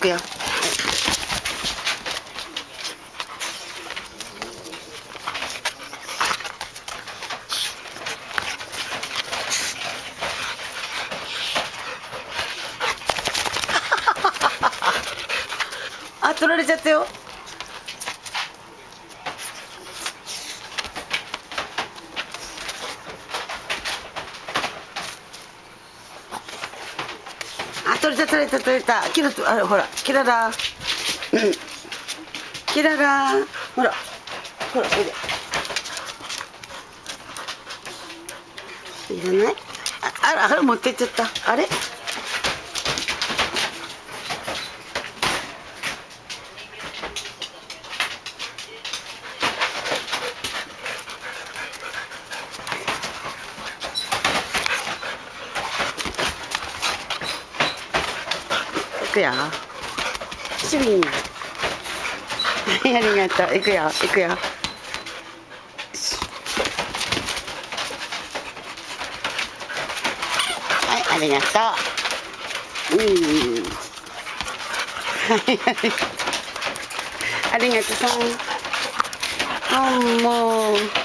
くよ。あ、取られちゃったよ。あ、取れた取れた取れた。キラと、あれほら、キララ。うん。キララ。ほら、ほら、いらない。あれ持ってっちゃった。あれ。いくよ。シュリン。ありがとう。いくよ。いくよ。はい、ありがとう。はい、ありがとうさん。もう。